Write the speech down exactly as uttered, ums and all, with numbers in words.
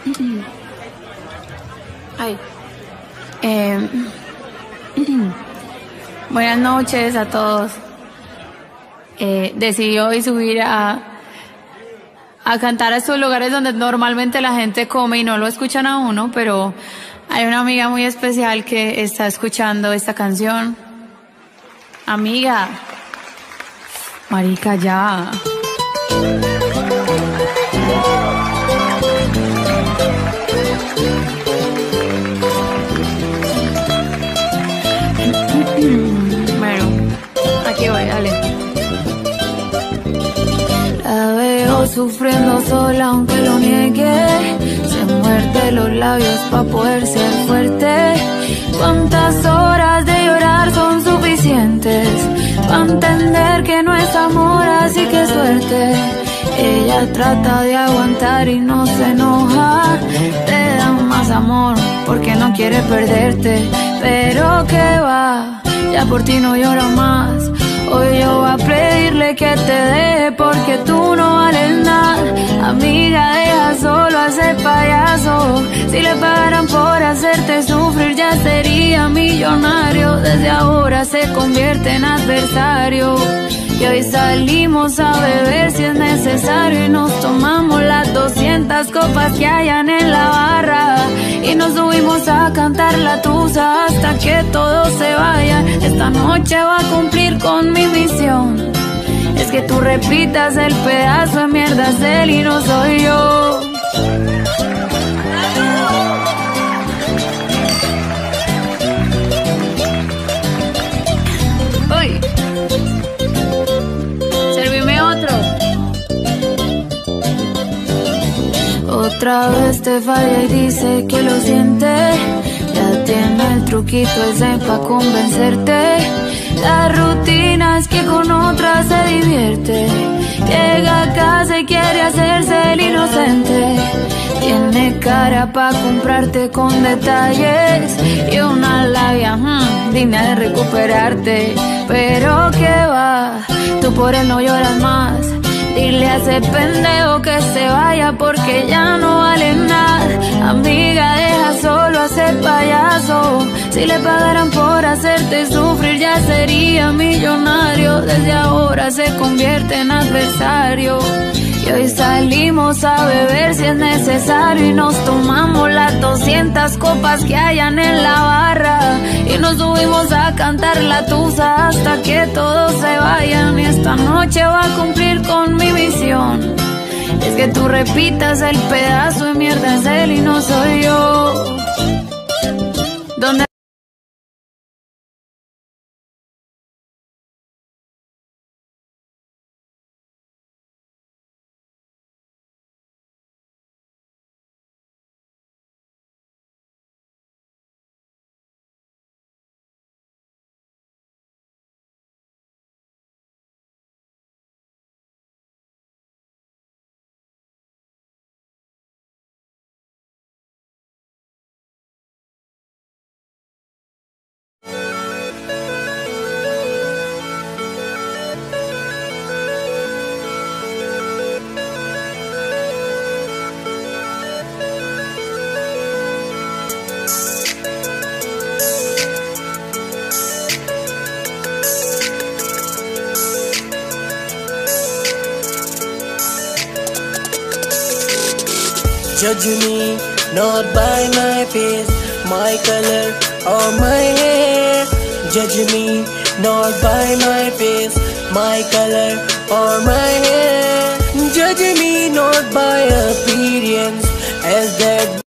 Ay. Eh, buenas noches a todos. Eh, decidí hoy subir a, a cantar a estos lugares donde normalmente la gente come y no lo escuchan a uno, pero hay una amiga muy especial que está escuchando esta canción. Amiga, marica, ya. Bueno, aquí voy, dale. La veo sufriendo sola aunque lo niegue. Se muerde los labios pa' poder ser fuerte. ¿Cuántas horas de llorar son suficientes pa' entender que no es amor, así que suerte? Ella trata de aguantar y no se enoja. Te da más amor porque no quiere perderte. Pero que va, ya por ti no lloro más. Hoy yo voy a pedirle que te deje porque tú no vales nada. Amiga, deja solo a ese payaso. Si le pagaran por hacerte sufrir ya sería millonario. Desde ahora se convierte en adversario. Y hoy salimos a beber si es necesario y nos tomamos las doscientas copas que hayan en la barra y nos subimos a cantar la tusa hasta que todos se vayan. Esta noche va a cumplir con mi misión. Es que tú repitas el pedazo de mierda es él y no soy yo. Uy. Otra vez te falla y dice que lo siente. Ya tiene el truquito ese pa' convencerte. La rutina es que con otra se divierte. Llega a casa y quiere hacerse el inocente. Tiene cara pa' comprarte con detalles y una labia hmm, digna de recuperarte. Pero que va, tú por él no lloras más. Dile a ese pendejo que se vaya porque ya no vale nada. Amiga, deja solo a ese payaso. Si le pagaran por hacerte sufrir ya sería millonario. Desde ahora se convierte en adversario. Y hoy salimos a beber si es necesario y nos tomamos las doscientas copas que hayan en la barra y nos subimos a cantar la tusa hasta que todos se vayan. Y esta noche va a cumplir con mi misión. Es que tú repitas el pedazo de mierda es él y no soy yo. ¿Dónde? Judge me not by my face, my color or my hair. Judge me not by my face, my color or my hair. Judge me not by appearance, as that